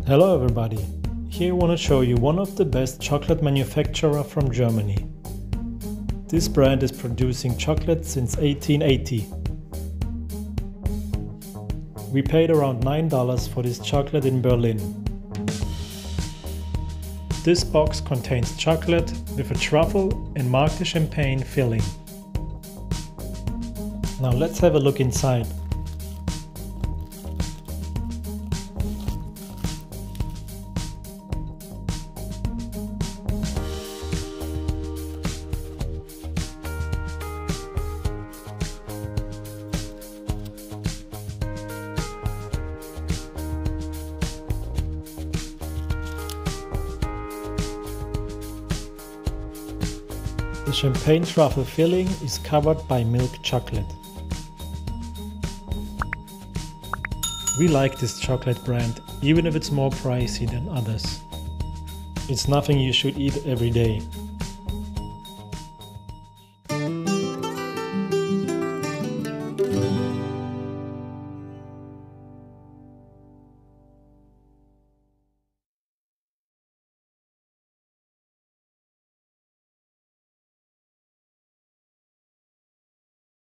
Hello everybody! Here I want to show you one of the best chocolate manufacturer from Germany. This brand is producing chocolate since 1880. We paid around $9 for this chocolate in Berlin. This box contains chocolate with a Truffle and Marc de Champagne filling. Now let's have a look inside. The champagne truffle filling is covered by milk chocolate. We like this chocolate brand, even if it's more pricey than others. It's nothing you should eat every day.